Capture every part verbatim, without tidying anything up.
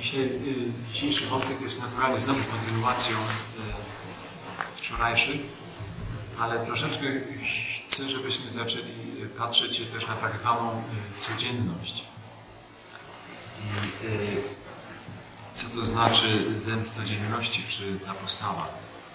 Dzisiaj, dzisiejszy wątek jest naturalnie znowu kontynuacją wczorajszych, ale troszeczkę chcę, żebyśmy zaczęli patrzeć się też na tak zwaną codzienność. I co to znaczy zen w codzienności, czy ta postawa.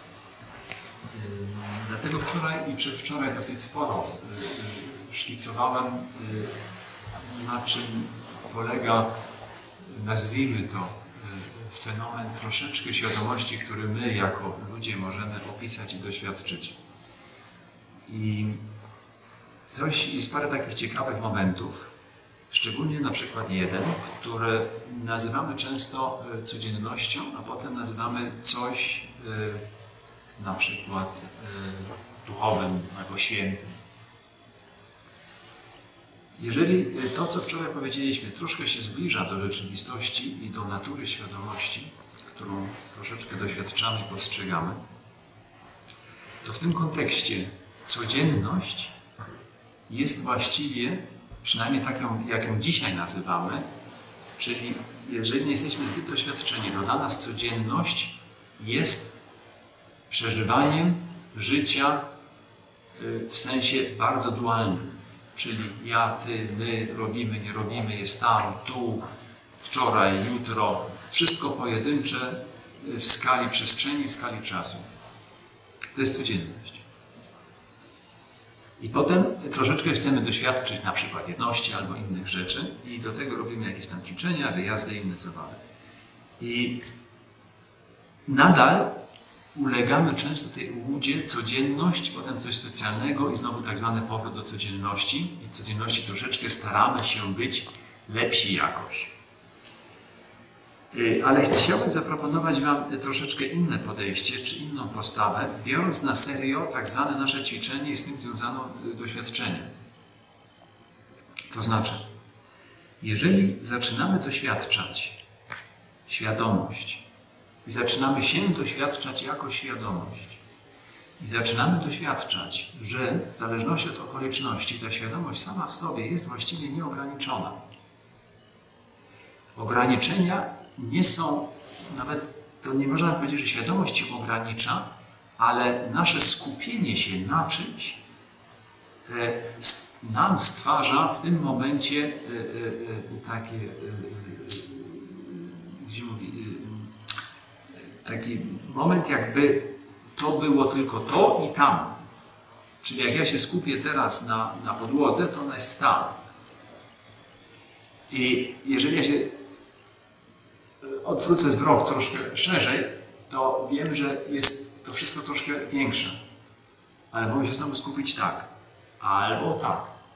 Dlatego wczoraj i przedwczoraj dosyć sporo szkicowałem, na czym polega, nazwijmy to, fenomen troszeczkę świadomości, który my jako ludzie możemy opisać i doświadczyć. I coś, jest parę takich ciekawych momentów, szczególnie na przykład jeden, który nazywamy często codziennością, a potem nazywamy coś na przykład duchowym albo świętym. Jeżeli to, co wczoraj powiedzieliśmy, troszkę się zbliża do rzeczywistości i do natury świadomości, którą troszeczkę doświadczamy i postrzegamy, to w tym kontekście codzienność jest właściwie, przynajmniej taką, jak ją dzisiaj nazywamy, czyli jeżeli nie jesteśmy zbyt doświadczeni, to dla nas codzienność jest przeżywaniem życia w sensie bardzo dualnym. Czyli ja, ty, my, robimy, nie robimy, jest tam, tu, wczoraj, jutro. Wszystko pojedyncze w skali przestrzeni, w skali czasu. To jest codzienność. I potem troszeczkę chcemy doświadczyć na przykład jedności albo innych rzeczy i do tego robimy jakieś tam ćwiczenia, wyjazdy i inne zabawy. I nadal ulegamy często tej ułudzie, codzienność, potem coś specjalnego i znowu tak zwany powrót do codzienności. I w codzienności troszeczkę staramy się być lepsi jakoś. Ale chciałbym zaproponować Wam troszeczkę inne podejście, czy inną postawę, biorąc na serio tak zwane nasze ćwiczenie i z tym związane doświadczenie. To znaczy, jeżeli zaczynamy doświadczać świadomość, i zaczynamy się doświadczać jako świadomość. I zaczynamy doświadczać, że w zależności od okoliczności ta świadomość sama w sobie jest właściwie nieograniczona. Ograniczenia nie są, nawet to nie można powiedzieć, że świadomość się ogranicza, ale nasze skupienie się na czymś nam stwarza w tym momencie takie, gdzie mówi, taki moment, jakby to było tylko to i tam. Czyli jak ja się skupię teraz na, na podłodze, to ona jest tam. I jeżeli ja się odwrócę wzrok troszkę szerzej, to wiem, że jest to wszystko troszkę większe. Ale mogę się znowu skupić tak. Albo tak.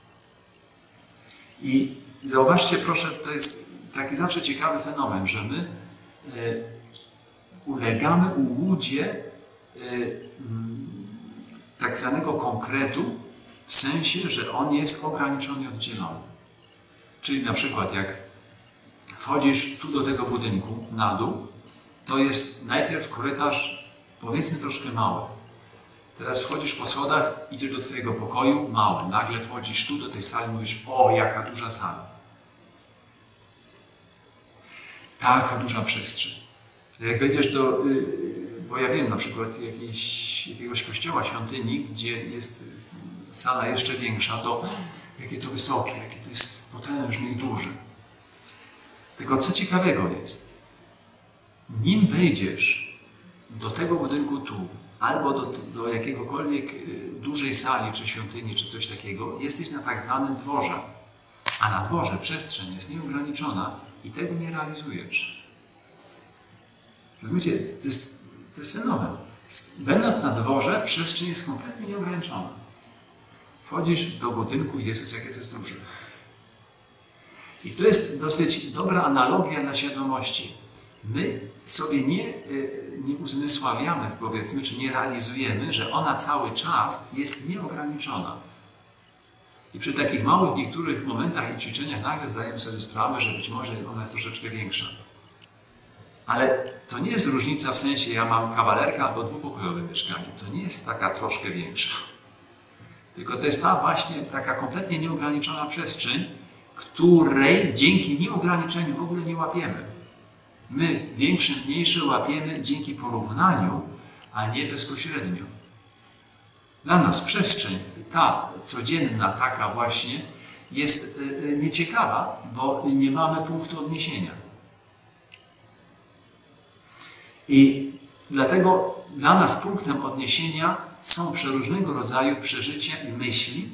I zauważcie proszę, to jest taki zawsze ciekawy fenomen, że my y, ulegamy ułudzie y, tak zwanego konkretu, w sensie, że on jest ograniczony i oddzielony. Czyli na przykład jak wchodzisz tu do tego budynku, na dół, to jest najpierw korytarz, powiedzmy troszkę mały. Teraz wchodzisz po schodach, idziesz do twojego pokoju, mały. Nagle wchodzisz tu do tej sali, mówisz, o, jaka duża sala. Taka duża przestrzeń. Jak wejdziesz do, bo ja wiem na przykład jakiejś, jakiegoś kościoła, świątyni, gdzie jest sala jeszcze większa, to jakie to wysokie, jakie to jest potężne i duże. Tylko co ciekawego jest, nim wejdziesz do tego budynku tu, albo do, do jakiegokolwiek dużej sali, czy świątyni, czy coś takiego, jesteś na tak zwanym dworze. A na dworze przestrzeń jest nieograniczona i tego nie realizujesz. Rozumiecie? To jest, to jest fenomen. Będąc na dworze, przestrzeń jest kompletnie nieograniczona. Wchodzisz do budynku, Jezus, jakie to jest duże. I to jest dosyć dobra analogia dla świadomości. My sobie nie, nie uzmysławiamy, powiedzmy, czy nie realizujemy, że ona cały czas jest nieograniczona. I przy takich małych niektórych momentach i ćwiczeniach nagle zdajemy sobie sprawę, że być może ona jest troszeczkę większa. Ale to nie jest różnica w sensie, ja mam kawalerkę albo dwupokojowe mieszkanie. To nie jest taka troszkę większa. Tylko to jest ta właśnie taka kompletnie nieograniczona przestrzeń, której dzięki nieograniczeniu w ogóle nie łapiemy. My większe, mniejsze łapiemy dzięki porównaniu, a nie bezpośrednio. Dla nas przestrzeń, ta codzienna, taka właśnie, jest nieciekawa, bo nie mamy punktu odniesienia. I dlatego dla nas punktem odniesienia są przeróżnego rodzaju przeżycia i myśli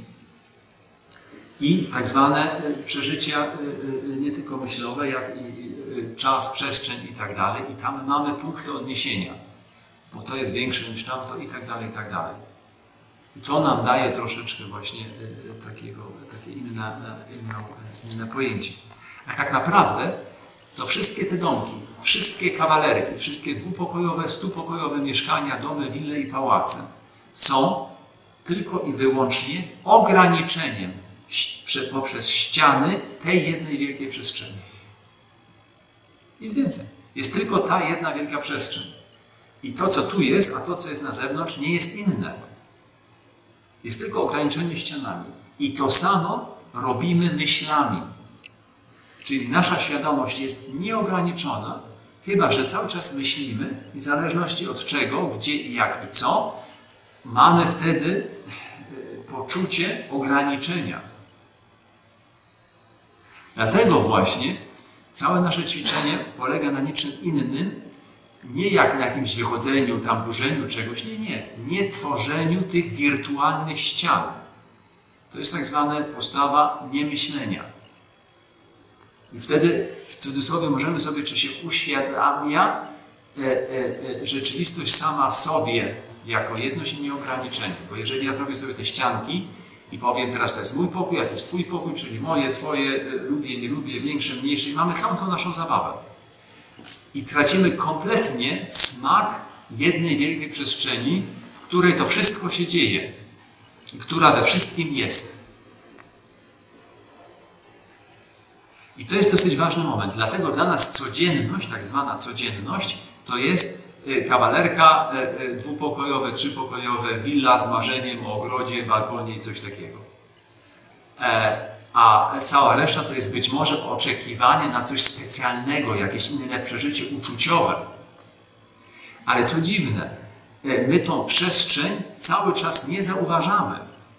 i tak zwane przeżycia nie tylko myślowe, jak i czas, przestrzeń i tak dalej. I tam mamy punkty odniesienia, bo to jest większe niż tamto i tak dalej, i tak dalej. I to nam daje troszeczkę właśnie takiego, takie inne, inne, inne pojęcie. A tak naprawdę to wszystkie te domki, wszystkie kawalerki, wszystkie dwupokojowe, stupokojowe mieszkania, domy, wille i pałace są tylko i wyłącznie ograniczeniem poprzez ściany tej jednej wielkiej przestrzeni. Nic więcej. Jest tylko ta jedna wielka przestrzeń. I to, co tu jest, a to, co jest na zewnątrz, nie jest inne. Jest tylko ograniczenie ścianami. I to samo robimy myślami. Czyli nasza świadomość jest nieograniczona, chyba że cały czas myślimy i w zależności od czego, gdzie i jak i co, mamy wtedy poczucie ograniczenia. Dlatego właśnie całe nasze ćwiczenie polega na niczym innym, nie jak na jakimś wychodzeniu, tam burzeniu czegoś, nie, nie. Nie tworzeniu tych wirtualnych ścian. To jest tak zwana postawa niemyślenia. I wtedy w cudzysłowie możemy sobie, czy się uświadamia e, e, e, rzeczywistość sama w sobie jako jedność i nieograniczenie. Bo jeżeli ja zrobię sobie te ścianki i powiem, teraz to jest mój pokój, a to jest twój pokój, czyli moje, twoje, lubię, nie lubię, większe, mniejsze i mamy całą tą naszą zabawę. I tracimy kompletnie smak jednej wielkiej przestrzeni, w której to wszystko się dzieje i która we wszystkim jest. I to jest dosyć ważny moment. Dlatego dla nas codzienność, tak zwana codzienność, to jest kawalerka dwupokojowe, trzypokojowe, willa z marzeniem o ogrodzie, balkonie i coś takiego. A cała reszta to jest być może oczekiwanie na coś specjalnego, jakieś inne przeżycie uczuciowe. Ale co dziwne, my tą przestrzeń cały czas nie zauważamy.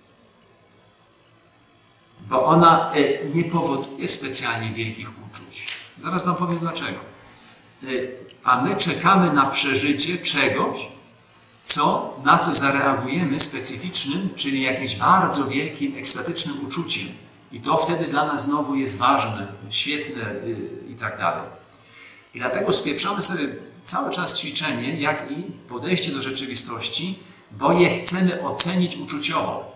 Bo ona nie powoduje specjalnie wielkich uczuć. Zaraz wam powiem dlaczego. A my czekamy na przeżycie czegoś, co, na co zareagujemy specyficznym, czyli jakimś bardzo wielkim, ekstatycznym uczuciem. I to wtedy dla nas znowu jest ważne, świetne i tak dalej. I dlatego spieprzamy sobie cały czas ćwiczenie, jak i podejście do rzeczywistości, bo je chcemy ocenić uczuciowo.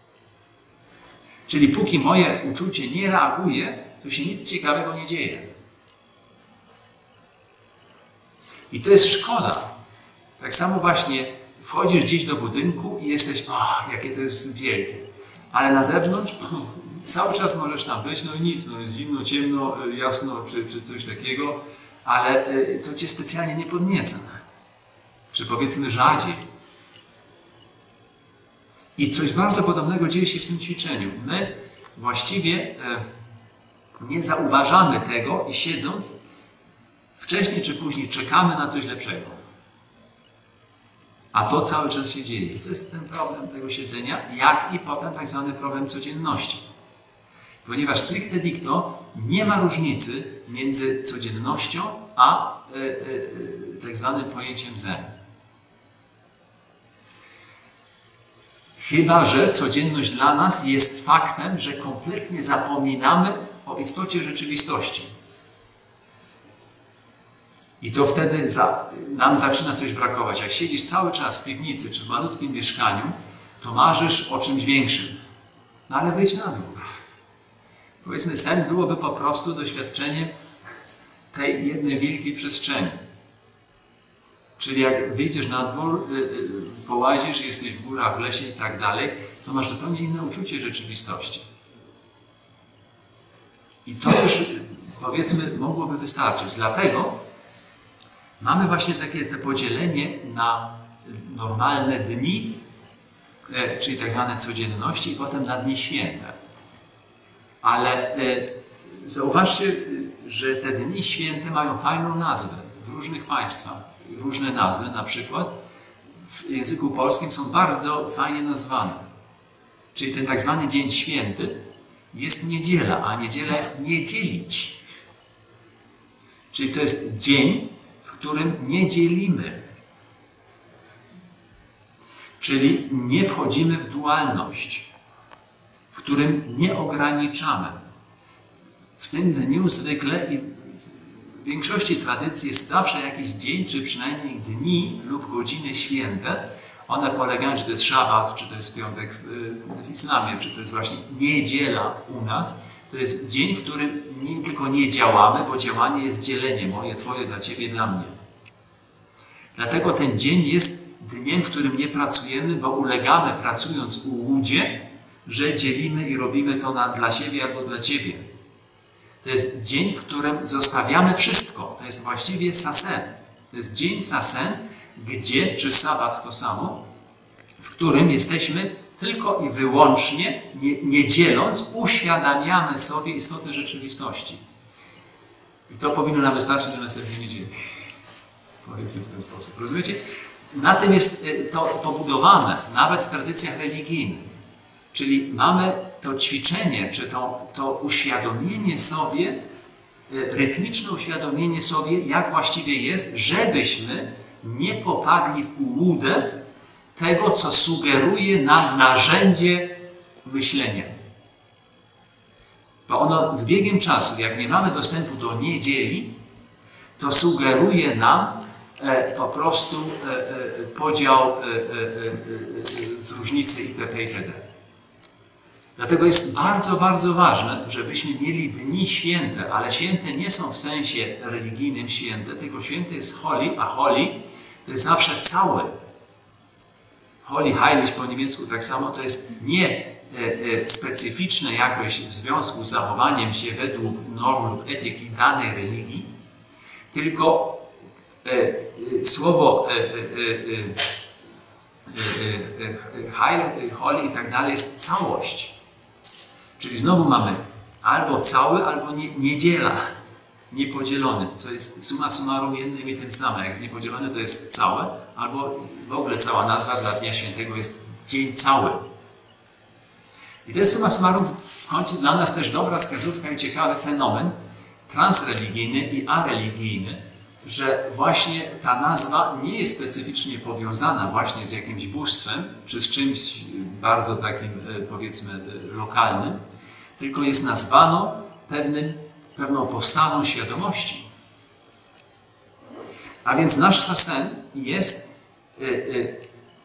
Czyli póki moje uczucie nie reaguje, to się nic ciekawego nie dzieje. I to jest szkoda. Tak samo właśnie wchodzisz gdzieś do budynku i jesteś, o, jakie to jest wielkie. Ale na zewnątrz pff, cały czas możesz tam być, no i nic, no jest zimno, ciemno, jasno, czy, czy coś takiego, ale y, to cię specjalnie nie podnieca. Czy powiedzmy rzadziej. I coś bardzo podobnego dzieje się w tym ćwiczeniu. My właściwie e, nie zauważamy tego i siedząc, wcześniej czy później czekamy na coś lepszego. A to cały czas się dzieje. I to jest ten problem tego siedzenia, jak i potem tak zwany problem codzienności. Ponieważ stricte dicto nie ma różnicy między codziennością a e, e, tak zwanym pojęciem zen. Chyba że codzienność dla nas jest faktem, że kompletnie zapominamy o istocie rzeczywistości. I to wtedy za, nam zaczyna coś brakować. Jak siedzisz cały czas w piwnicy czy w malutkim mieszkaniu, to marzysz o czymś większym. No ale wyjdź na dwór. Powiedzmy, sen byłoby po prostu doświadczeniem tej jednej wielkiej przestrzeni. Czyli jak wyjdziesz na dwór, połazisz, jesteś w górach, w lesie i tak dalej, to masz zupełnie inne uczucie rzeczywistości. I to już, powiedzmy, mogłoby wystarczyć. Dlatego mamy właśnie takie te podzielenie na normalne dni, czyli tak zwane codzienności i potem na dni święte. Ale zauważcie, że te dni święte mają fajną nazwę w różnych państwach. Różne nazwy, na przykład w języku polskim są bardzo fajnie nazwane. Czyli ten tak zwany Dzień Święty jest niedziela, a niedziela jest nie dzielić. Czyli to jest dzień, w którym nie dzielimy. Czyli nie wchodzimy w dualność, w którym nie ograniczamy. W tym dniu zwykle i w większości tradycji jest zawsze jakiś dzień, czy przynajmniej dni lub godziny święte. One polegają, czy to jest szabat, czy to jest piątek w, w islamie, czy to jest właśnie niedziela u nas. To jest dzień, w którym nie tylko nie działamy, bo działanie jest dzielenie moje, twoje, dla ciebie, dla mnie. Dlatego ten dzień jest dniem, w którym nie pracujemy, bo ulegamy, pracując u łudzie, że dzielimy i robimy to na, dla siebie albo dla ciebie. To jest dzień, w którym zostawiamy wszystko. To jest właściwie sasen. To jest dzień sasen, gdzie, czy sabat to samo, w którym jesteśmy tylko i wyłącznie, nie, nie dzieląc, uświadamiamy sobie istotę rzeczywistości. I to powinno nam wystarczyć do następnej niedzieli. Powiedzmy w ten sposób. Rozumiecie? Na tym jest to pobudowane, nawet w tradycjach religijnych. Czyli mamy to ćwiczenie, czy to, to uświadomienie sobie, rytmiczne uświadomienie sobie, jak właściwie jest, żebyśmy nie popadli w ułudę tego, co sugeruje nam narzędzie myślenia. Bo ono z biegiem czasu, jak nie mamy dostępu do niedzieli, to sugeruje nam e, po prostu e, e, podział e, e, z różnicy itp. itd. Dlatego jest bardzo, bardzo ważne, żebyśmy mieli dni święte, ale święte nie są w sensie religijnym święte, tylko święte jest Holy, a Holy to jest zawsze cały. Holy, heilig po niemiecku tak samo, to jest nie e, e, specyficzne jakoś w związku z zachowaniem się według norm lub etyki danej religii, tylko e, e, słowo e, e, e, e, heil, holy i tak dalej jest całość. Czyli znowu mamy albo cały, albo nie, niedziela, niepodzielony, co jest summa summarum jednym i tym samym. Jak jest niepodzielony, to jest całe, albo w ogóle cała nazwa dla Dnia Świętego jest dzień cały. I to jest summa summarum w końcu dla nas też dobra wskazówka i ciekawy fenomen transreligijny i areligijny, że właśnie ta nazwa nie jest specyficznie powiązana właśnie z jakimś bóstwem, czy z czymś bardzo takim, powiedzmy, lokalnym, tylko jest nazwano pewnym, pewną postawą świadomości. A więc nasz sasen jest y, y,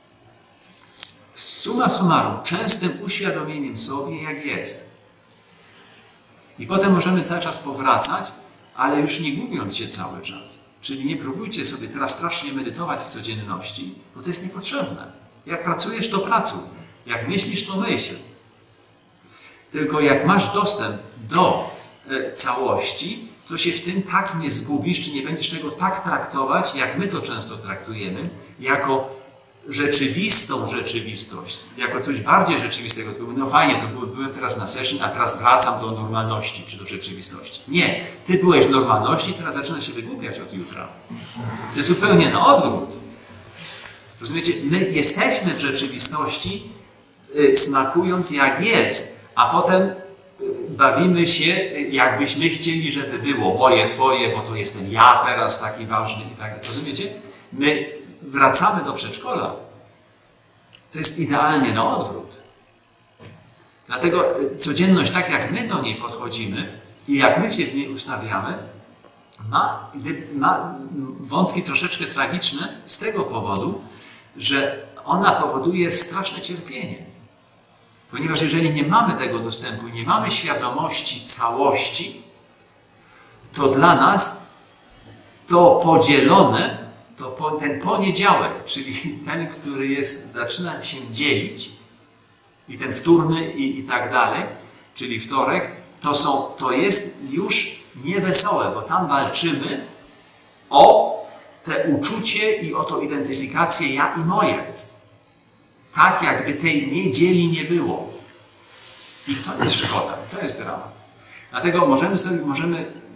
summa summarum częstym uświadomieniem sobie, jak jest. I potem możemy cały czas powracać, ale już nie gubiąc się cały czas. Czyli nie próbujcie sobie teraz strasznie medytować w codzienności, bo to jest niepotrzebne. Jak pracujesz, to pracuj. Jak myślisz, to myśl. Tylko jak masz dostęp do e, całości, to się w tym tak nie zgubisz, czy nie będziesz tego tak traktować, jak my to często traktujemy, jako rzeczywistą rzeczywistość, jako coś bardziej rzeczywistego. Tylko no fajnie, to byłem, byłem teraz na session, a teraz wracam do normalności, czy do rzeczywistości. Nie, ty byłeś w normalności, teraz zaczyna się wygłupiać od jutra. To jest zupełnie na odwrót. Rozumiecie, my jesteśmy w rzeczywistości, y, smakując jak jest, a potem y, bawimy się, y, jakbyśmy chcieli, żeby było moje, twoje, bo to jestem ja teraz taki ważny i tak. Rozumiecie? My wracamy do przedszkola. To jest idealnie na odwrót. Dlatego codzienność, tak jak my do niej podchodzimy i jak my się w niej ustawiamy, ma, ma wątki troszeczkę tragiczne z tego powodu, że ona powoduje straszne cierpienie. Ponieważ jeżeli nie mamy tego dostępu i nie mamy świadomości całości, to dla nas to podzielone, to po, ten poniedziałek, czyli ten, który jest, zaczyna się dzielić, i ten wtórny i, i tak dalej, czyli wtorek, to, są, to jest już niewesołe, bo tam walczymy o te uczucie i o tą identyfikację ja i moje. Tak, jakby tej niedzieli nie było. I to jest szkoda, to jest dramat. Dlatego możemy, sobie, możemy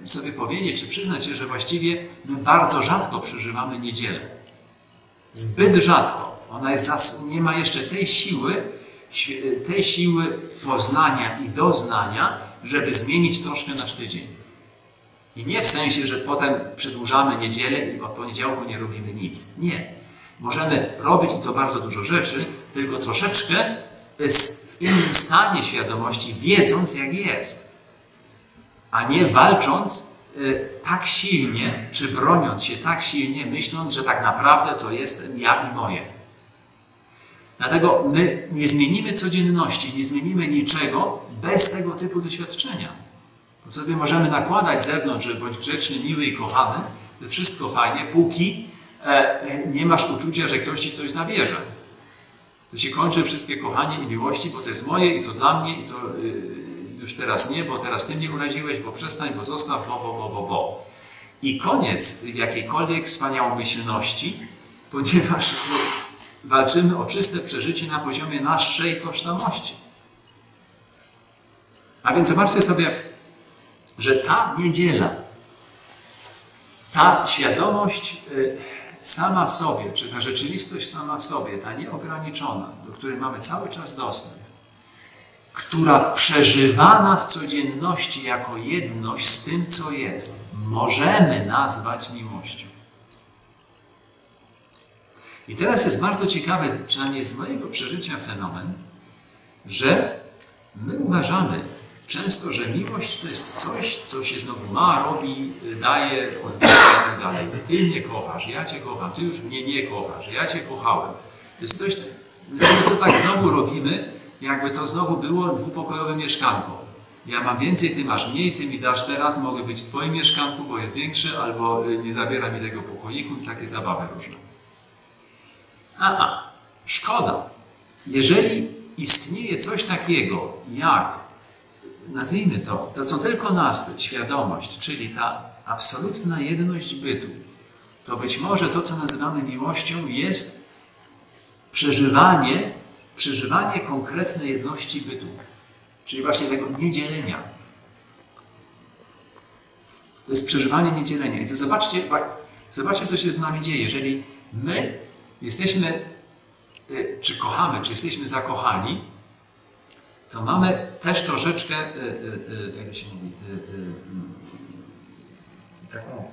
sobie powiedzieć, czy przyznać się, że właściwie my bardzo rzadko przeżywamy niedzielę. Zbyt rzadko. Ona jest, nie ma jeszcze tej siły, tej siły poznania i doznania, żeby zmienić troszkę nasz tydzień. I nie w sensie, że potem przedłużamy niedzielę i od poniedziałku nie robimy nic. Nie. Możemy robić, i to bardzo dużo rzeczy, tylko troszeczkę w innym stanie świadomości, wiedząc jak jest. A nie walcząc y, tak silnie, czy broniąc się tak silnie, myśląc, że tak naprawdę to jestem ja i moje. Dlatego my nie zmienimy codzienności, nie zmienimy niczego bez tego typu doświadczenia. Bo sobie możemy nakładać z zewnątrz, że bądź grzeczny, miły i kochany, to jest wszystko fajnie, póki e, nie masz uczucia, że ktoś ci coś zabierze. To się kończy wszystkie kochanie i miłości, bo to jest moje i to dla mnie i to y, już teraz nie, bo teraz ty mnie uraziłeś, bo przestań, bo zostaw, bo, bo, bo, bo, bo. I koniec jakiejkolwiek wspaniałomyślności, ponieważ walczymy o czyste przeżycie na poziomie naszej tożsamości. A więc zobaczcie sobie, że ta niedziela, ta świadomość y, sama w sobie, czy ta rzeczywistość sama w sobie, ta nieograniczona, do której mamy cały czas dostęp, która przeżywana w codzienności jako jedność z tym, co jest, możemy nazwać miłością. I teraz jest bardzo ciekawy, przynajmniej z mojego przeżycia, fenomen, że my uważamy często, że miłość to jest coś, co się znowu ma, robi, daje, odbiera i tak dalej. Ty mnie kochasz, ja cię kocham, ty już mnie nie kochasz, ja cię kochałem. To jest coś, my sobie to tak znowu robimy, jakby to znowu było dwupokojowe mieszkanko. Ja mam więcej, ty masz mniej, ty mi dasz teraz, mogę być w twoim mieszkanku, bo jest większy, albo nie zabiera mi tego pokoiku, takie zabawy różne. Aha, szkoda. Jeżeli istnieje coś takiego jak, nazwijmy to, to są tylko nazwy, świadomość, czyli ta absolutna jedność bytu, to być może to, co nazywamy miłością, jest przeżywanie, przeżywanie konkretnej jedności bytu, czyli właśnie tego niedzielenia. To jest przeżywanie niedzielenia. I to zobaczcie, zobaczcie, co się z nami dzieje. Jeżeli my jesteśmy, czy kochamy, czy jesteśmy zakochani, to mamy też troszeczkę, jak się mówi, taką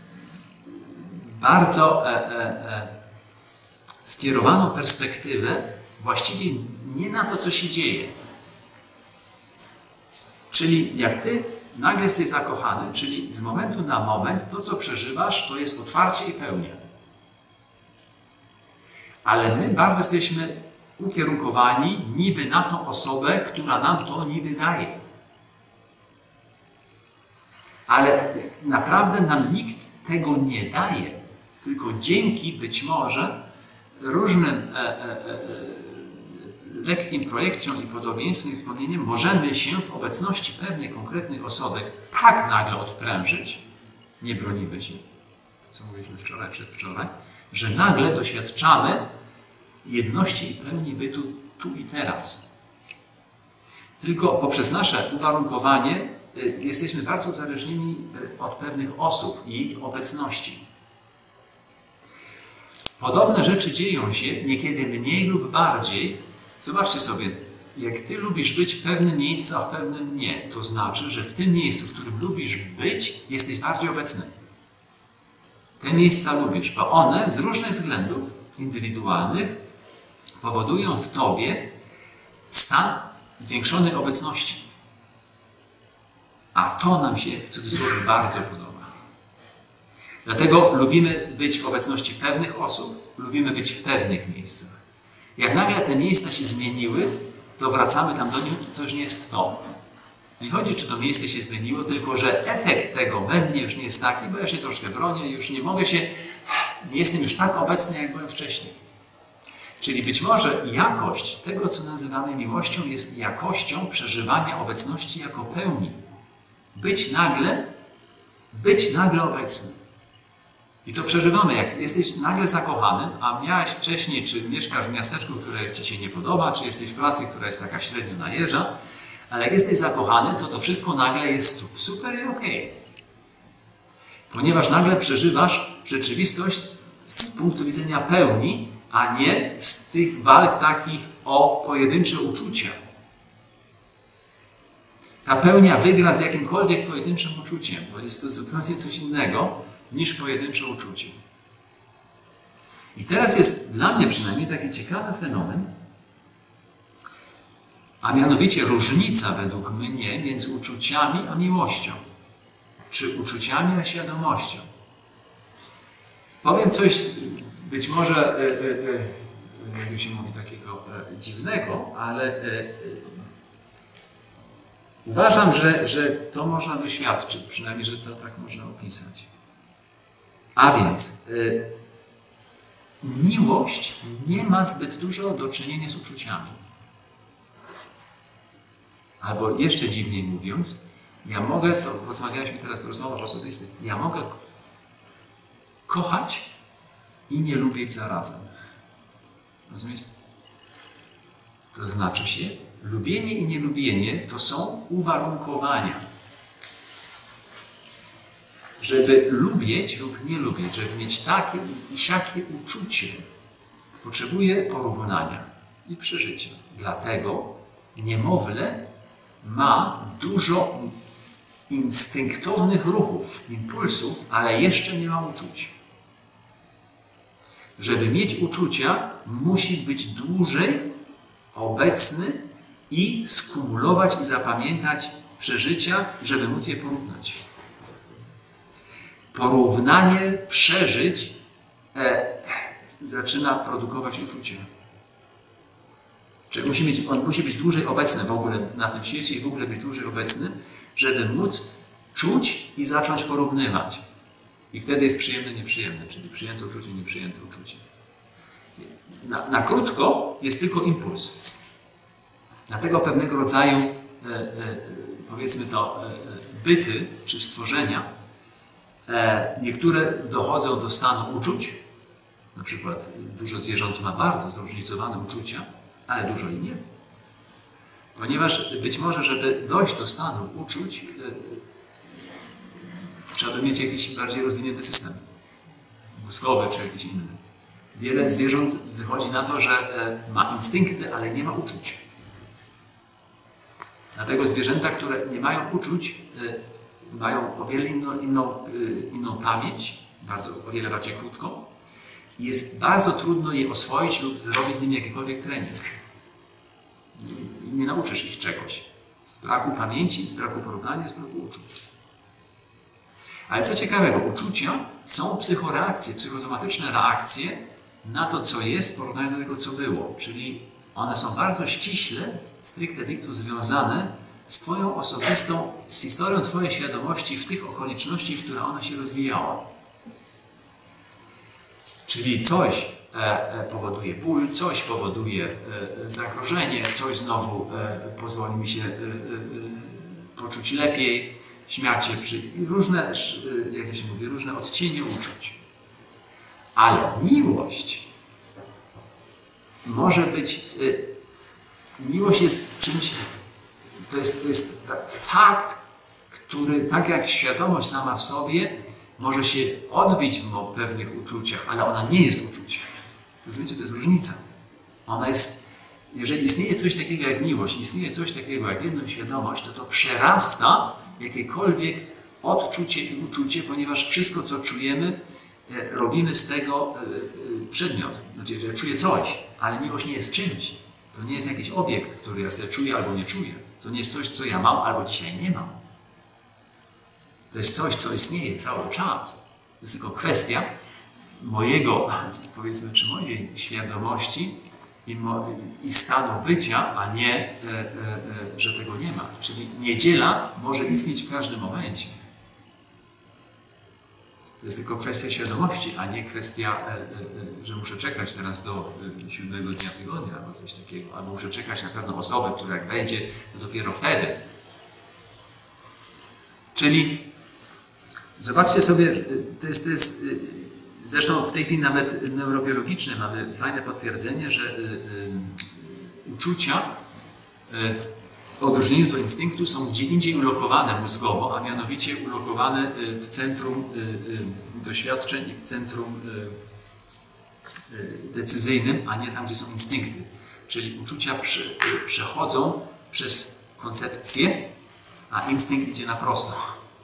bardzo skierowaną perspektywę właściwie nie na to, co się dzieje. Czyli jak ty nagle jesteś zakochany, czyli z momentu na moment to, co przeżywasz, to jest otwarcie i pełnia. Ale my bardzo jesteśmy ukierunkowani niby na tą osobę, która nam to niby daje. Ale naprawdę nam nikt tego nie daje, tylko dzięki być może różnym e, e, e, lekkim projekcjom i podobieństwem i wspomnieniem możemy się w obecności pewnej konkretnej osoby tak nagle odprężyć, nie bronimy się, to co mówiliśmy wczoraj, przedwczoraj, że nagle doświadczamy jedności i pełni bytu tu i teraz. Tylko poprzez nasze uwarunkowanie jesteśmy bardzo uzależnieni od pewnych osób i ich obecności. Podobne rzeczy dzieją się niekiedy mniej lub bardziej. Zobaczcie sobie, jak ty lubisz być w pewnym miejscu, a w pewnym nie, to znaczy, że w tym miejscu, w którym lubisz być, jesteś bardziej obecny. Te miejsca lubisz, bo one z różnych względów indywidualnych powodują w tobie stan zwiększonej obecności. A to nam się w cudzysłowie bardzo podoba. Dlatego lubimy być w obecności pewnych osób, lubimy być w pewnych miejscach. Jak nagle te miejsca się zmieniły, to wracamy tam do nich, to już nie jest to. Nie chodzi, czy to miejsce się zmieniło, tylko że efekt tego we mnie już nie jest taki, bo ja się troszkę bronię, już nie mogę się, nie jestem już tak obecny, jak byłem wcześniej. Czyli być może jakość tego, co nazywamy miłością, jest jakością przeżywania obecności jako pełni. Być nagle, być nagle obecny. I to przeżywamy, jak jesteś nagle zakochanym, a miałeś wcześniej, czy mieszkasz w miasteczku, które ci się nie podoba, czy jesteś w pracy, która jest taka średnio najeża, ale jak jesteś zakochany, to to wszystko nagle jest super i okej. Ponieważ nagle przeżywasz rzeczywistość z punktu widzenia pełni, a nie z tych walk takich o pojedyncze uczucia. Ta pełnia wygra z jakimkolwiek pojedynczym uczuciem, bo jest to zupełnie coś innego niż pojedyncze uczucie. I teraz jest dla mnie przynajmniej taki ciekawy fenomen, a mianowicie różnica według mnie między uczuciami a miłością, czy uczuciami a świadomością. Powiem coś być może, e, e, e, jak to się mówi, takiego e, dziwnego, ale e, e, uważam, że, że to można doświadczyć, przynajmniej, że to tak można opisać. A więc e, miłość nie ma zbyt dużo do czynienia z uczuciami. Albo jeszcze dziwniej mówiąc, ja mogę, to rozmawialiśmy teraz w rozmowach osobistych, ja mogę kochać i nie lubić zarazem. Rozumiecie? To znaczy się, lubienie i nielubienie to są uwarunkowania. Żeby lubić lub nie lubić, żeby mieć takie i siakie uczucie, potrzebuje porównania i przeżycia. Dlatego niemowlę ma dużo instynktownych ruchów, impulsów, ale jeszcze nie ma uczuć. Żeby mieć uczucia, musi być dłużej obecny i skumulować i zapamiętać przeżycia, żeby móc je porównać. Porównanie przeżyć e, zaczyna produkować uczucie. Czyli musi być, on musi być dłużej obecny w ogóle na tym świecie i w ogóle być dłużej obecny, żeby móc czuć i zacząć porównywać. I wtedy jest przyjemne, nieprzyjemne, czyli przyjęte uczucie, nieprzyjęte uczucie. Na, na krótko jest tylko impuls. Dlatego pewnego rodzaju, e, e, powiedzmy to, e, byty czy stworzenia, e, niektóre dochodzą do stanu uczuć, na przykład dużo zwierząt ma bardzo zróżnicowane uczucia, ale dużo i nie. Ponieważ być może, żeby dojść do stanu uczuć, yy, trzeba by mieć jakiś bardziej rozwinięty system mózgowy czy jakiś inny. Wiele zwierząt wychodzi na to, że yy, ma instynkty, ale nie ma uczuć. Dlatego zwierzęta, które nie mają uczuć, yy, mają o wiele inną, inną, yy, inną pamięć, bardzo, o wiele bardziej krótką. Jest bardzo trudno je oswoić lub zrobić z nimi jakikolwiek trening. Nie nauczysz ich czegoś. Z braku pamięci, z braku porównania, z braku uczuć. Ale co ciekawego, uczucia są psychoreakcje, psychosomatyczne reakcje na to, co jest, w porównaniu do tego, co było. Czyli one są bardzo ściśle, stricte dictu, związane z Twoją osobistą, z historią Twojej świadomości w tych okolicznościach, w które ona się rozwijała. Czyli coś e, powoduje ból, coś powoduje e, zagrożenie, coś znowu e, pozwoli mi się e, e, poczuć lepiej, śmiać się przy różne, e, jak to się mówi, różne odcienie uczuć. Ale miłość może być, e, miłość jest czymś, to jest, to jest fakt, który tak jak świadomość sama w sobie może się odbić w pewnych uczuciach, ale ona nie jest uczuciem. Rozumiecie, to jest różnica. Ona jest, jeżeli istnieje coś takiego jak miłość, istnieje coś takiego jak jedna świadomość, to to przerasta jakiekolwiek odczucie i uczucie, ponieważ wszystko, co czujemy, robimy z tego przedmiot. Znaczy, że czuję coś, ale miłość nie jest czymś. To nie jest jakiś obiekt, który ja sobie czuję albo nie czuję. To nie jest coś, co ja mam albo dzisiaj nie mam. To jest coś, co istnieje cały czas. To jest tylko kwestia mojego, powiedzmy, czy mojej świadomości i, mo i stanu bycia, a nie, e, e, e, że tego nie ma. Czyli niedziela może istnieć w każdym momencie. To jest tylko kwestia świadomości, a nie kwestia, e, e, że muszę czekać teraz do e, siódmego dnia tygodnia albo coś takiego. Albo muszę czekać na pewną osobę, która jak będzie, to dopiero wtedy. Czyli zobaczcie sobie, to jest, to jest, zresztą w tej chwili nawet neurobiologicznie mamy fajne potwierdzenie, że y, y, uczucia y, w odróżnieniu do instynktu są gdzie indziej ulokowane mózgowo, a mianowicie ulokowane w centrum doświadczeń i w centrum decyzyjnym, a nie tam, gdzie są instynkty. Czyli uczucia przechodzą przez koncepcję, a instynkt idzie na prosto.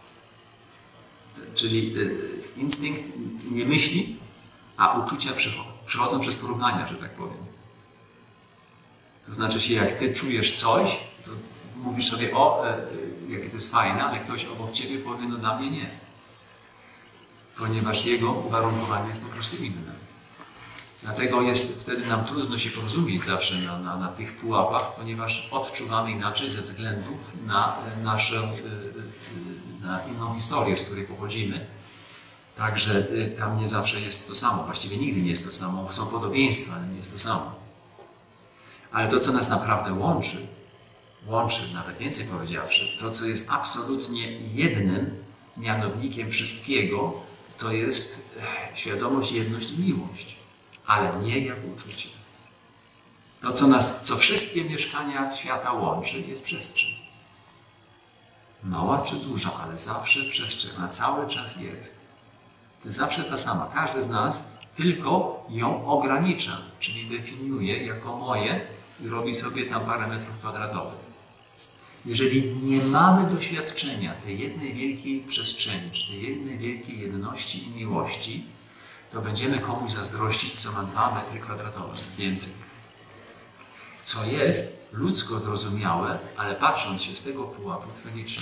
Czyli instynkt nie myśli, a uczucia przechodzą przez porównania, że tak powiem. To znaczy się, jak ty czujesz coś, to mówisz sobie, o, jakie to jest fajne, ale ktoś obok ciebie powie, no dla mnie nie. Ponieważ jego uwarunkowanie jest po prostu inne. Dlatego jest wtedy nam trudno się porozumieć zawsze na, na, na tych pułapach, ponieważ odczuwamy inaczej ze względów na naszą, na inną historię, z której pochodzimy. Także tam nie zawsze jest to samo, właściwie nigdy nie jest to samo. Są podobieństwa, ale nie jest to samo. Ale to, co nas naprawdę łączy, łączy, nawet więcej powiedziawszy, to, co jest absolutnie jednym mianownikiem wszystkiego, to jest świadomość, jedność i miłość. Ale nie jak uczucie. To, co nas, co wszystkie mieszkania świata łączy, jest przestrzeń. Mała czy duża, ale zawsze przestrzeń, na cały czas jest. To jest zawsze ta sama. Każdy z nas tylko ją ogranicza, czyli definiuje jako moje i robi sobie tam parę metrów kwadratowych. Jeżeli nie mamy doświadczenia tej jednej wielkiej przestrzeni, czy tej jednej wielkiej jedności i miłości, to będziemy komuś zazdrościć, co ma dwa metry kwadratowe więcej. Co jest ludzko zrozumiałe, ale patrząc się z tego pułapu tragiczne.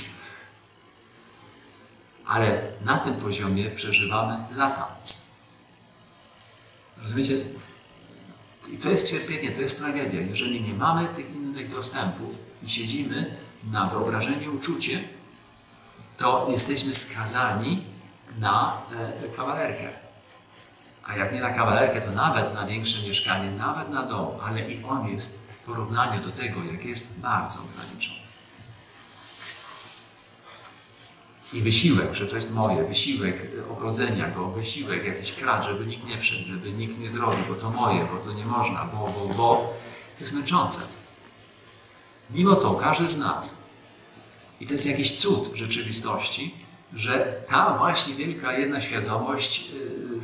Ale na tym poziomie przeżywamy lata. Rozumiecie? I to jest cierpienie, to jest tragedia. Jeżeli nie mamy tych innych dostępów i siedzimy na wyobrażenie, uczucie, to jesteśmy skazani na e, kawalerkę. A jak nie na kawalerkę, to nawet na większe mieszkanie, nawet na dom, ale i on jest w porównaniu do tego, jak jest, bardzo ograniczony. I wysiłek, że to jest moje, wysiłek ogrodzenia go, wysiłek jakiś krat, żeby nikt nie wszedł, żeby nikt nie zrobił, bo to moje, bo to nie można, bo, bo, bo. To jest męczące. Mimo to każdy z nas, i to jest jakiś cud rzeczywistości, że ta właśnie wielka jedna świadomość yy,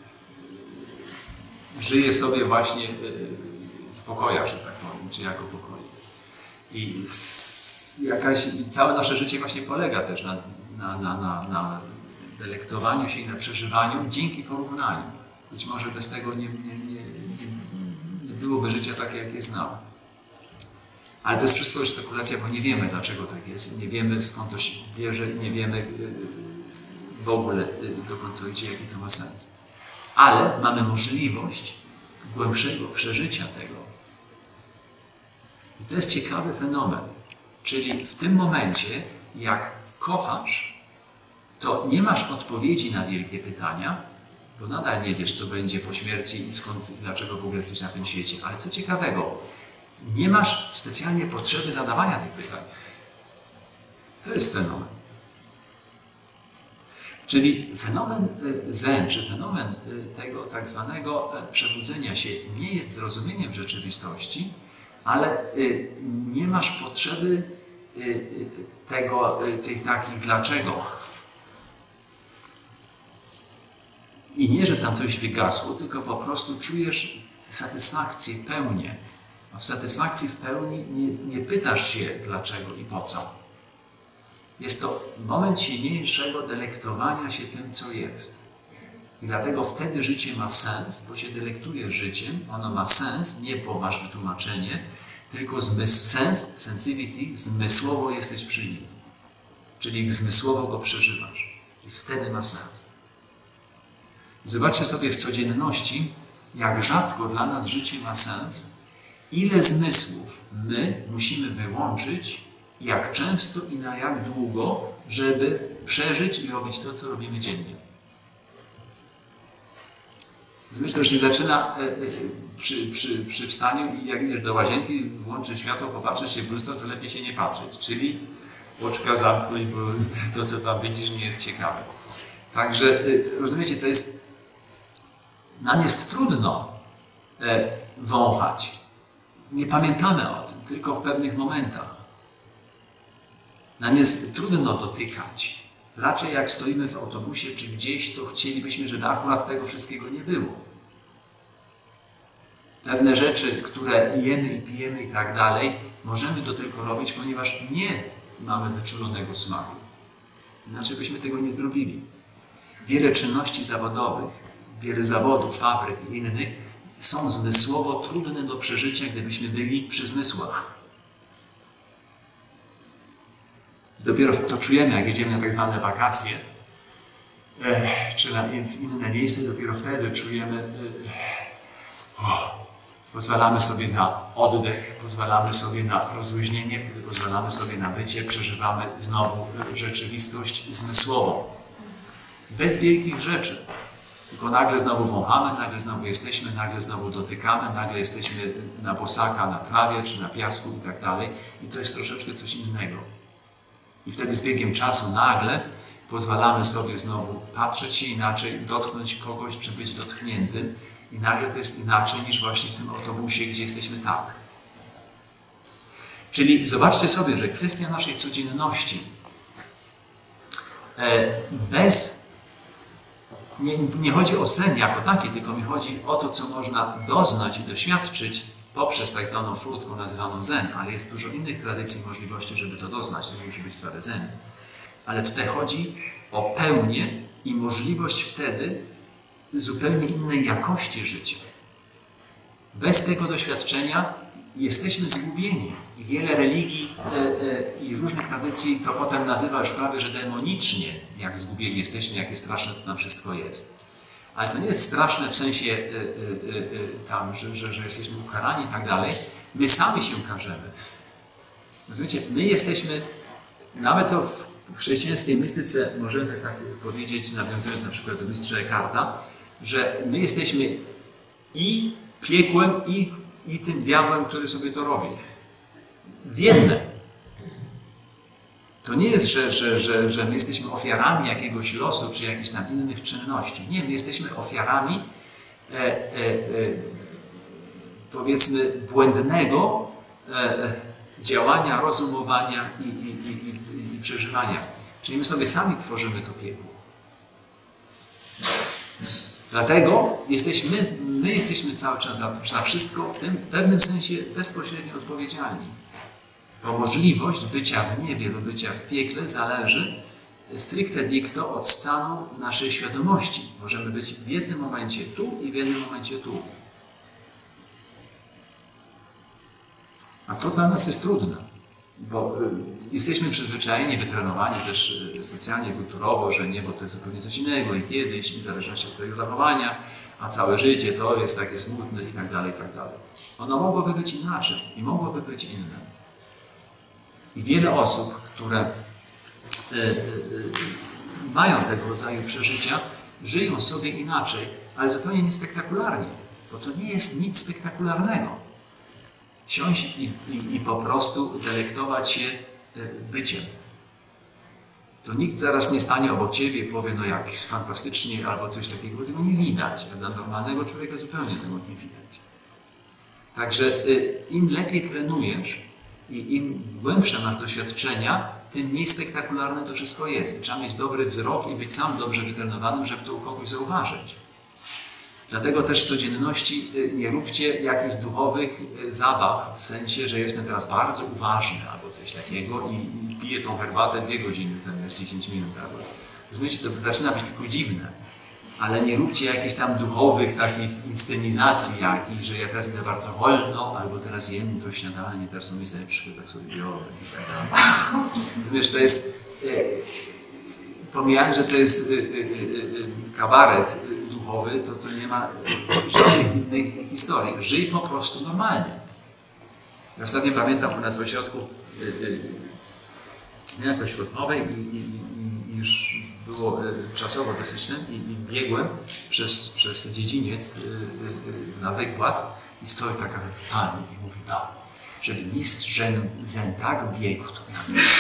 żyje sobie właśnie yy, w pokojach, że tak powiem, czy jako pokoju. I jakaś, i całe nasze życie właśnie polega też na, na, na, na, na delektowaniu się i na przeżywaniu dzięki porównaniu. Być może bez tego nie, nie, nie, nie byłoby życia takie, jakie znamy. Ale to jest wszystko już spekulacja, bo nie wiemy, dlaczego tak jest. Nie wiemy, skąd to się bierze i nie wiemy w ogóle, dokąd to idzie, jaki to ma sens. Ale mamy możliwość głębszego przeżycia tego. I to jest ciekawy fenomen. Czyli w tym momencie, jak kochasz, to nie masz odpowiedzi na wielkie pytania, bo nadal nie wiesz, co będzie po śmierci i skąd, dlaczego w ogóle jesteś na tym świecie. Ale co ciekawego, nie masz specjalnie potrzeby zadawania tych pytań. To jest fenomen. Czyli fenomen zen, czy fenomen tego tak zwanego przebudzenia się nie jest zrozumieniem rzeczywistości, ale nie masz potrzeby tego, tych takich dlaczego. I nie, że tam coś wygasło, tylko po prostu czujesz satysfakcję, pełnię. A w satysfakcji w pełni nie, nie pytasz się dlaczego i po co. Jest to moment silniejszego delektowania się tym, co jest. I dlatego wtedy życie ma sens, bo się delektujesz życiem. Ono ma sens, nie bo masz wytłumaczenie, tylko zmysł, sens, sensivity, zmysłowo jesteś przy nim. Czyli zmysłowo go przeżywasz. I wtedy ma sens. Zobaczcie sobie w codzienności, jak rzadko dla nas życie ma sens, ile zmysłów my musimy wyłączyć, jak często i na jak długo, żeby przeżyć i robić to, co robimy dziennie. Myślę, że się zaczyna przy, przy, przy wstaniu i jak idziesz do łazienki, włączysz światło, popatrzysz się w lustro, to lepiej się nie patrzeć. Czyli oczka zamknąć, bo to, co tam widzisz, nie jest ciekawe. Także, rozumiecie, to jest... Nam jest trudno wąchać. Nie pamiętamy o tym, tylko w pewnych momentach. Nam jest trudno dotykać. Raczej jak stoimy w autobusie czy gdzieś, to chcielibyśmy, żeby akurat tego wszystkiego nie było. Pewne rzeczy, które jemy i pijemy i tak dalej, możemy to tylko robić, ponieważ nie mamy wyczulonego smaku. Inaczej byśmy tego nie zrobili. Wiele czynności zawodowych, wiele zawodów, fabryk i innych są zmysłowo trudne do przeżycia, gdybyśmy byli przy zmysłach. Dopiero to czujemy, jak jedziemy na tak zwane wakacje, eh, czy na, w inne miejsce, dopiero wtedy czujemy, eh, oh, pozwalamy sobie na oddech, pozwalamy sobie na rozluźnienie, wtedy pozwalamy sobie na bycie, przeżywamy znowu rzeczywistość zmysłową. Bez wielkich rzeczy. Tylko nagle znowu wąchamy, nagle znowu jesteśmy, nagle znowu dotykamy, nagle jesteśmy na bosaka, na trawie, czy na piasku i tak dalej. I to jest troszeczkę coś innego. I wtedy z biegiem czasu nagle pozwalamy sobie znowu patrzeć się inaczej, dotknąć kogoś, czy być dotkniętym. I nagle to jest inaczej niż właśnie w tym autobusie, gdzie jesteśmy tak. Czyli zobaczcie sobie, że kwestia naszej codzienności bez... Nie, nie chodzi o sen jako taki, tylko mi chodzi o to, co można doznać i doświadczyć poprzez tak zwaną furtką nazywaną zen, ale jest dużo innych tradycji i możliwości, żeby to doznać. To nie musi być wcale zen. Ale tutaj chodzi o pełnię i możliwość wtedy zupełnie innej jakości życia. Bez tego doświadczenia jesteśmy zgubieni. I wiele religii e, e, i różnych tradycji to potem nazywa już prawie, że demonicznie, jak zgubieni jesteśmy, jakie straszne to nam wszystko jest. Ale to nie jest straszne w sensie e, e, e, tam, że, że, że jesteśmy ukarani i tak dalej. My sami się karzemy. Rozumiecie? My jesteśmy, nawet to w chrześcijańskiej mistyce możemy tak powiedzieć, nawiązując na przykład do mistrza Eckharta, że my jesteśmy i piekłem, i, i tym diabłem, który sobie to robi. W jedne. To nie jest, że, że, że, że my jesteśmy ofiarami jakiegoś losu, czy jakichś tam innych czynności. Nie, my jesteśmy ofiarami e, e, e, powiedzmy błędnego e, działania, rozumowania i, i, i, i, i przeżywania. Czyli my sobie sami tworzymy to piekło. Dlatego jesteśmy, my jesteśmy cały czas za, za wszystko w tym w pewnym sensie bezpośrednio odpowiedzialni. Bo możliwość bycia w niebie lub bycia w piekle zależy stricte dicto od stanu naszej świadomości. Możemy być w jednym momencie tu i w jednym momencie tu. A to dla nas jest trudne, bo jesteśmy przyzwyczajeni, wytrenowani też socjalnie, kulturowo, że niebo to jest zupełnie coś innego i kiedyś, w zależności od twojego zachowania, a całe życie to jest takie smutne i tak dalej, i tak dalej. Ono mogłoby być inaczej i mogłoby być inne. I wiele osób, które y, y, y, mają tego rodzaju przeżycia, żyją sobie inaczej, ale zupełnie niespektakularnie, bo to nie jest nic spektakularnego. Siąść i, i, i po prostu delektować się byciem. To nikt zaraz nie stanie obok ciebie i powie, no jak fantastycznie, albo coś takiego, bo tego nie widać. A dla normalnego człowieka zupełnie tego nie widać. Także im lepiej trenujesz i im głębsze masz doświadczenia, tym mniej spektakularne to wszystko jest. Trzeba mieć dobry wzrok i być sam dobrze wytrenowanym, żeby to u kogoś zauważyć. Dlatego też w codzienności nie róbcie jakichś duchowych zabaw, w sensie, że jestem teraz bardzo uważny albo coś takiego i, i piję tą herbatę dwie godziny zamiast dziesięć minut. Albo. Rozumiecie, to zaczyna być tylko dziwne. Ale nie róbcie jakichś tam duchowych takich inscenizacji jakichś, że ja teraz idę bardzo wolno, albo teraz jem to śniadanie, teraz to miejsce tak sobie biorę i tak dalej. Rozumiesz, to jest, pomijając, że to jest kabaret duchowy, to, to nie ma żadnych innych historii. Żyj po prostu normalnie. Ja ostatnio pamiętam u nas w ośrodku miałem jakąś rozmowę i, i, i już było czasowo dosyć ten i, i biegłem przez, przez dziedziniec na wykład i stoi taka pani i mówi, no, żeby mistrz zen tak biegł, to na miejscu.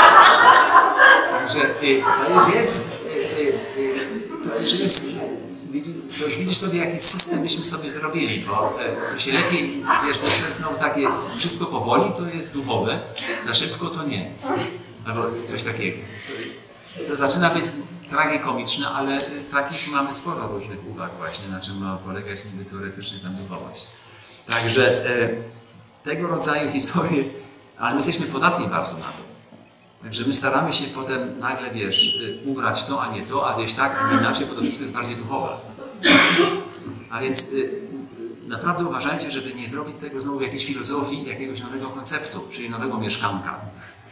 Także to już jest, to już jest to już widzisz sobie, jaki system byśmy sobie zrobili, bo to się lepiej, wiesz, to jest znowu takie, wszystko powoli to jest duchowe, za szybko to nie. Albo coś takiego. To, to zaczyna być tragikomiczne, ale takich mamy sporo różnych uwag właśnie, na czym ma polegać niby teoretycznie tam duchowość. Także e, tego rodzaju historie, ale my jesteśmy podatni bardzo na to. Także my staramy się potem nagle, wiesz, ubrać to, a nie to, a zjeść tak, a nie inaczej, bo to wszystko jest bardziej duchowe. A więc y, naprawdę uważajcie, żeby nie zrobić tego znowu jakiejś filozofii, jakiegoś nowego konceptu, czyli nowego mieszkanka.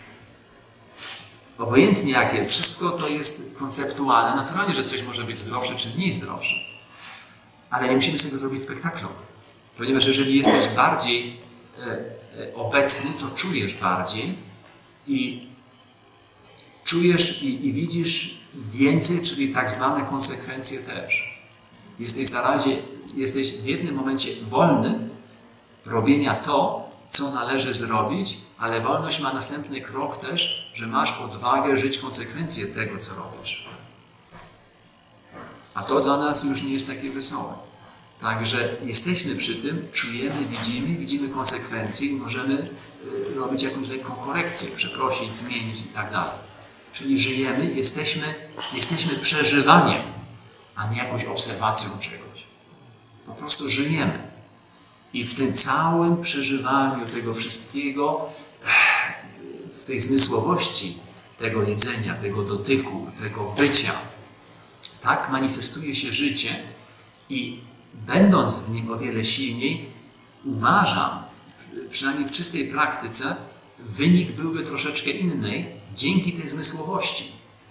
Obojętnie jakie, wszystko to jest konceptualne. Naturalnie, że coś może być zdrowsze czy mniej zdrowsze. Ale nie musimy z tego zrobić spektaklu. Ponieważ jeżeli jesteś bardziej e, e, obecny, to czujesz bardziej i czujesz i, i widzisz więcej, czyli tak zwane konsekwencje też. Jesteś w zarazie, jesteś w jednym momencie wolny robienia to, co należy zrobić, ale wolność ma następny krok też, że masz odwagę żyć konsekwencje tego, co robisz. A to dla nas już nie jest takie wesołe. Także jesteśmy przy tym, czujemy, widzimy, widzimy konsekwencje i możemy robić jakąś lekką korekcję, przeprosić, zmienić i tak dalej. Czyli żyjemy, jesteśmy, jesteśmy przeżywaniem, a nie jakąś obserwacją czegoś. Po prostu żyjemy. I w tym całym przeżywaniu tego wszystkiego, w tej zmysłowości tego jedzenia, tego dotyku, tego bycia, tak manifestuje się życie i będąc w nim o wiele silniej, uważam, przynajmniej w czystej praktyce, wynik byłby troszeczkę inny dzięki tej zmysłowości.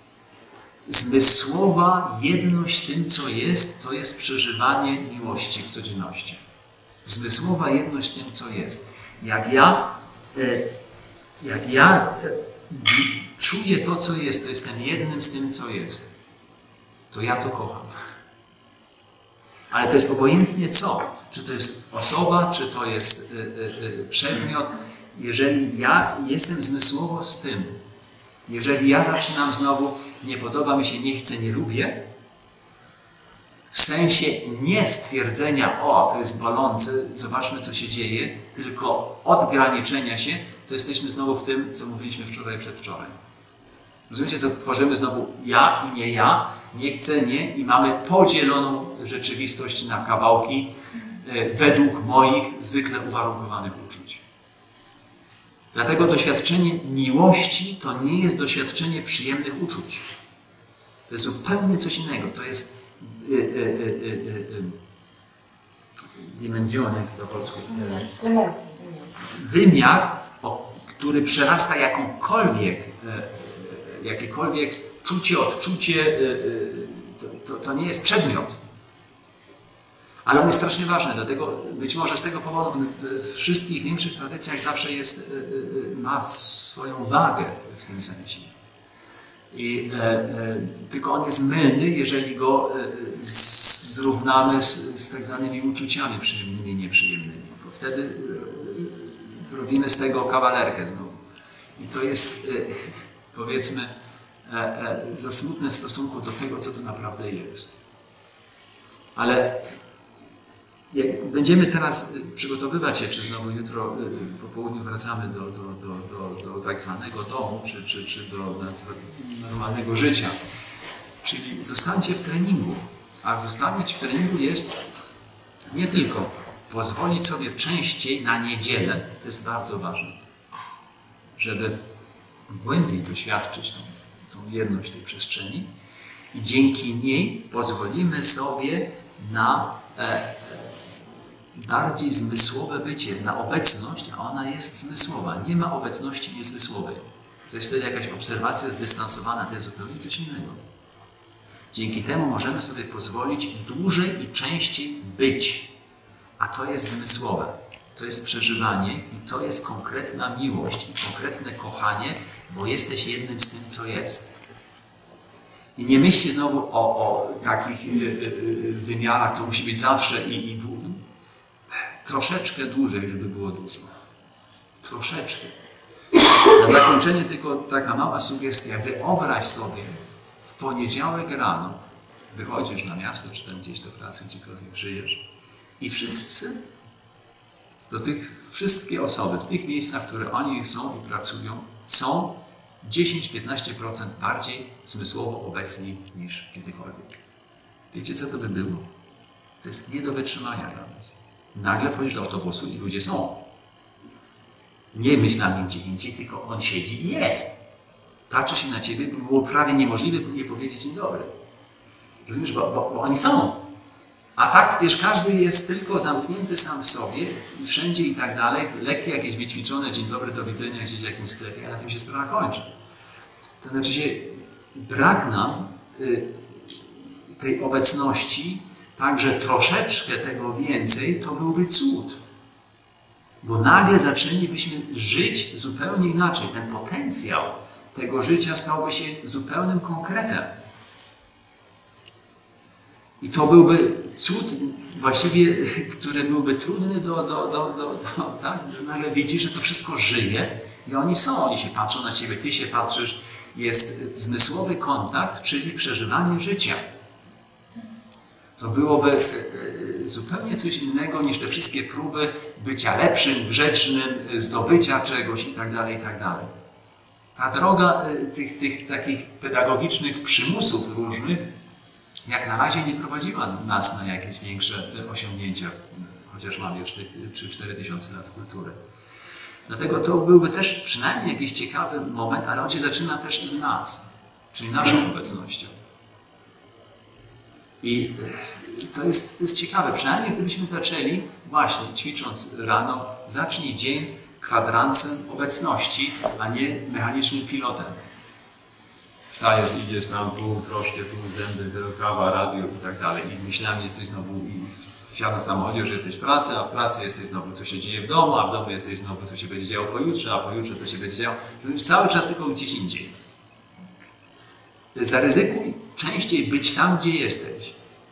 Zmysłowa jedność z tym, co jest, to jest przeżywanie miłości w codzienności. Zmysłowa jedność z tym, co jest. Jak ja, jak ja czuję to, co jest, to jestem jednym z tym, co jest, to ja to kocham. Ale to jest obojętnie co. Czy to jest osoba, czy to jest y, y, y, przedmiot. Jeżeli ja jestem zmysłowo z tym, jeżeli ja zaczynam znowu, nie podoba mi się, nie chcę, nie lubię, w sensie nie stwierdzenia, o, to jest bolące, zobaczmy, co się dzieje, tylko odgraniczenia się, to jesteśmy znowu w tym, co mówiliśmy wczoraj, przedwczoraj. Rozumiecie, to tworzymy znowu ja i nie ja, nie chcę, nie, i mamy podzieloną rzeczywistość na kawałki e, według moich zwykle uwarunkowanych uczuć. Dlatego doświadczenie miłości to nie jest doświadczenie przyjemnych uczuć. To jest zupełnie coś innego. To jest y, y, y, y, y, dimensjony po polsku. Wymiar, o, który przerasta jakąkolwiek, y, jakiekolwiek czucie, odczucie, y, y, to, to, to nie jest przedmiot. Ale on jest strasznie ważny, dlatego być może z tego powodu w wszystkich większych tradycjach zawsze jest, ma swoją wagę w tym sensie. I, e, e, tylko on jest mylny, jeżeli go e, z, zrównamy z, z tak zwanymi uczuciami przyjemnymi i nieprzyjemnymi. Bo wtedy e, zrobimy z tego kawalerkę znowu. I to jest, e, powiedzmy, e, e, za smutne w stosunku do tego, co to naprawdę jest. Ale jak będziemy teraz przygotowywać się, czy znowu jutro po południu wracamy do, do, do, do, do tak zwanego domu, czy, czy, czy do normalnego życia. Czyli zostańcie w treningu. A zostanieć w treningu jest nie tylko pozwolić sobie częściej na niedzielę, to jest bardzo ważne, żeby głębiej doświadczyć tą, tą jedność tej przestrzeni i dzięki niej pozwolimy sobie na e, bardziej zmysłowe bycie, na obecność, a ona jest zmysłowa. Nie ma obecności niezmysłowej. To jest wtedy jakaś obserwacja zdystansowana, to jest zupełnie coś innego. Dzięki temu możemy sobie pozwolić dłużej i częściej być. A to jest zmysłowe. To jest przeżywanie i to jest konkretna miłość i konkretne kochanie, bo jesteś jednym z tym, co jest. I nie myślcie znowu o, o takich y, y, wymiarach, to musi być zawsze i, i troszeczkę dłużej, żeby było dużo. Troszeczkę. Na zakończenie tylko taka mała sugestia. Wyobraź sobie w poniedziałek rano, wychodzisz na miasto, czy tam gdzieś do pracy, gdziekolwiek żyjesz i wszyscy, do tych, wszystkie osoby w tych miejscach, w których oni są i pracują, są dziesięć do piętnastu procent bardziej zmysłowo obecni niż kiedykolwiek. Wiecie, co to by było? To jest nie do wytrzymania dla nas. Nagle wchodzisz do autobusu i ludzie są. Nie myślami gdzie indziej, tylko on siedzi i jest. Patrzy się na ciebie, było prawie niemożliwe nie powiedzieć dzień dobry. Rozumiesz, bo, bo, bo oni są. A tak, wiesz, każdy jest tylko zamknięty sam w sobie i wszędzie i tak dalej. Lekkie jakieś wyćwiczone dzień dobry, do widzenia gdzieś w jakimś sklepie, a na tym się sprawa kończy. To znaczy się, brak nam y, tej obecności, także troszeczkę tego więcej, to byłby cud. Bo nagle zaczęlibyśmy żyć zupełnie inaczej. Ten potencjał tego życia stałby się zupełnym konkretem. I to byłby cud właściwie, który byłby trudny do, do, do, do, do tak? Nagle widzi, że to wszystko żyje i oni są, oni się patrzą na ciebie, ty się patrzysz. Jest zmysłowy kontakt, czyli przeżywanie życia. To byłoby zupełnie coś innego niż te wszystkie próby bycia lepszym, grzecznym, zdobycia czegoś itd., itd. Ta droga tych, tych takich pedagogicznych przymusów różnych jak na razie nie prowadziła nas na jakieś większe osiągnięcia, chociaż mamy już trzy cztery tysiące lat kultury. Dlatego to byłby też przynajmniej jakiś ciekawy moment, ale on się zaczyna też od nas, czyli naszą obecnością. I to jest, to jest ciekawe, przynajmniej gdybyśmy zaczęli właśnie ćwicząc rano, zacznij dzień kwadransem obecności, a nie mechanicznym pilotem. Wstajesz, idziesz tam, tu troszkę, tu zęby, kawa, radio i tak dalej. I myślami jesteś znowu, i wsiadasz w samochodzie, że jesteś w pracy, a w pracy jesteś znowu, co się dzieje w domu, a w domu jesteś znowu, co się będzie działo pojutrze, a pojutrze, co się będzie działo. Cały czas tylko gdzieś indziej. Zaryzykuj częściej być tam, gdzie jesteś.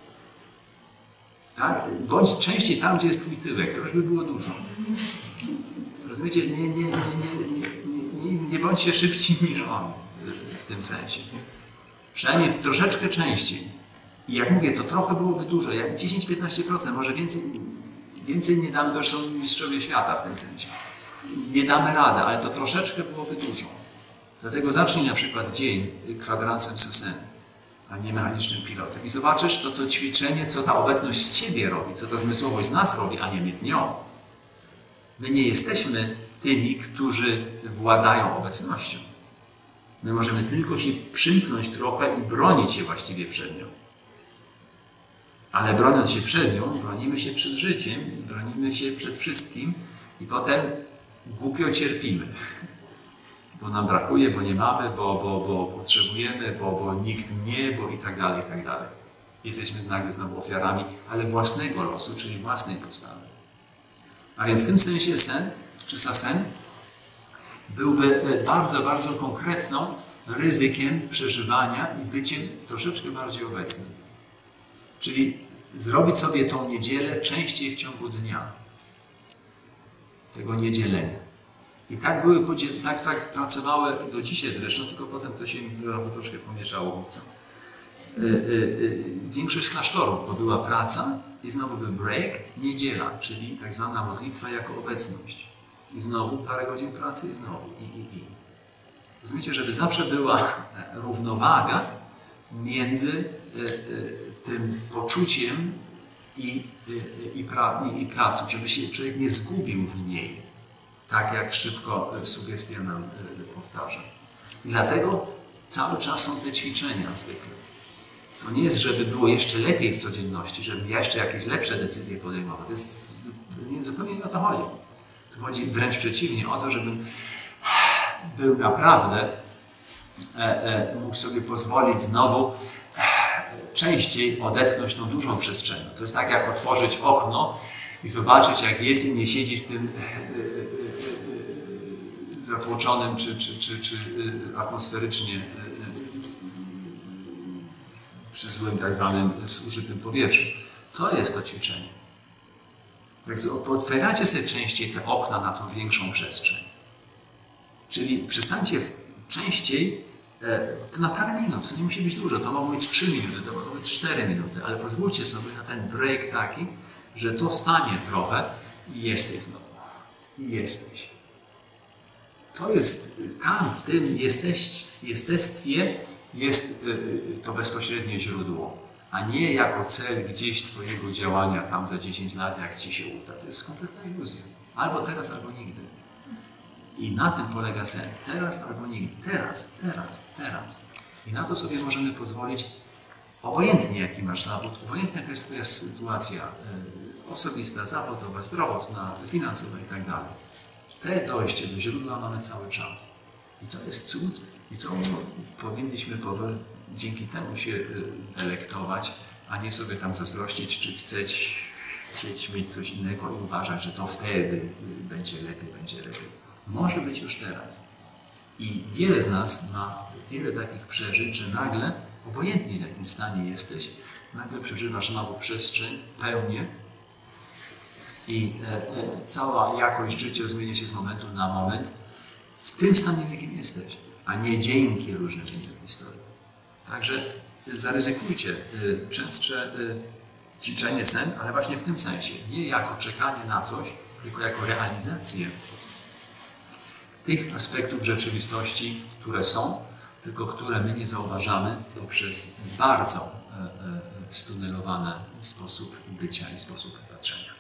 Tak? Bądź częściej tam, gdzie jest twój tyłek. To już by było dużo. Rozumiecie? Nie, nie, nie, nie, nie, nie, nie bądźcie szybciej niż on. W tym sensie. Przynajmniej troszeczkę częściej. I jak mówię, to trochę byłoby dużo. Jak dziesięć do piętnastu procent, może więcej, więcej nie damy, to już są mistrzowie świata w tym sensie. Nie damy rady, ale to troszeczkę byłoby dużo. Dlatego zacznij na przykład dzień kwadransem Soseny, a nie mechanicznym pilotem. I zobaczysz to, to ćwiczenie, co ta obecność z ciebie robi, co ta zmysłowość z nas robi, a nie my z nią. My nie jesteśmy tymi, którzy władają obecnością. My możemy tylko się przymknąć trochę i bronić się właściwie przed nią. Ale broniąc się przed nią, bronimy się przed życiem, bronimy się przed wszystkim i potem głupio cierpimy. Bo nam brakuje, bo nie mamy, bo, bo, bo potrzebujemy, bo, bo nikt nie, bo i tak dalej, i tak dalej. Jesteśmy nagle znowu ofiarami, ale własnego losu, czyli własnej postawy. A więc w tym sensie sen, czy sasen, byłby bardzo, bardzo konkretną ryzykiem przeżywania i byciem troszeczkę bardziej obecnym. Czyli zrobić sobie tą niedzielę częściej w ciągu dnia. Tego niedzielenia. I tak były, tak, tak pracowały do dzisiaj zresztą, tylko potem to się troszkę pomieszało. Większość klasztorów, bo była praca i znowu był break, niedziela, czyli tak zwana modlitwa jako obecność. I znowu parę godzin pracy i znowu i, i, i. Rozumiecie, żeby zawsze była równowaga między y, y, tym poczuciem i, y, y, pra, i, i pracą, żeby się człowiek nie zgubił w niej, tak jak szybko y, sugestia nam y, powtarza. I dlatego cały czas są te ćwiczenia zwykle. To nie jest, żeby było jeszcze lepiej w codzienności, żeby jeszcze jakieś lepsze decyzje podejmować. To jest zupełnie nie o to chodzi. Chodzi wręcz przeciwnie o to, żebym był naprawdę, e, e, mógł sobie pozwolić znowu e, częściej odetchnąć tą dużą przestrzenią. To jest tak jak otworzyć okno i zobaczyć jak jest i nie siedzieć w tym e, e, e, zatłoczonym czy, czy, czy, czy e, atmosferycznie e, przy złym tak zwanym zużytym powietrzu. To jest to ćwiczenie. Tak, otwieracie sobie częściej te okna na tą większą przestrzeń. Czyli przestańcie częściej To na parę minut, to nie musi być dużo, to mogą być trzy minuty, to mogą być cztery minuty, ale pozwólcie sobie na ten break taki, że to stanie trochę i jesteś znowu. I jesteś. To jest, tam w tym jesteś, jestestwie jest to bezpośrednie źródło, a nie jako cel gdzieś Twojego działania tam za dziesięć lat, jak Ci się uda. To jest kompletna iluzja. Albo teraz, albo nigdy. I na tym polega sen. Teraz albo nigdy. Teraz, teraz, teraz. I na to sobie możemy pozwolić, obojętnie jaki masz zawód, obojętnie jaka jest Twoja sytuacja y, osobista, zawodowa, zdrowotna, finansowa i tak dalej. Te dojście do źródła mamy cały czas. I to jest cud. I to powinniśmy powoli, dzięki temu się y, delektować, a nie sobie tam zazdrościć, czy chcieć, chcieć mieć coś innego i uważać, że to wtedy y, będzie lepiej, będzie lepiej. Może być już teraz. I wiele z nas ma wiele takich przeżyć, że nagle, obojętnie w jakim stanie jesteś, nagle przeżywasz znowu przestrzeń, pełnię i e, e, cała jakość życia zmienia się z momentu na moment w tym stanie, w jakim jesteś, a nie dzięki różnym innym historiom. Także zaryzykujcie e, częstsze e, ćwiczenie sen, ale właśnie w tym sensie. Nie jako czekanie na coś, tylko jako realizację tych aspektów rzeczywistości, które są, tylko które my nie zauważamy poprzez bardzo e, e, stunelowany sposób bycia i sposób patrzenia.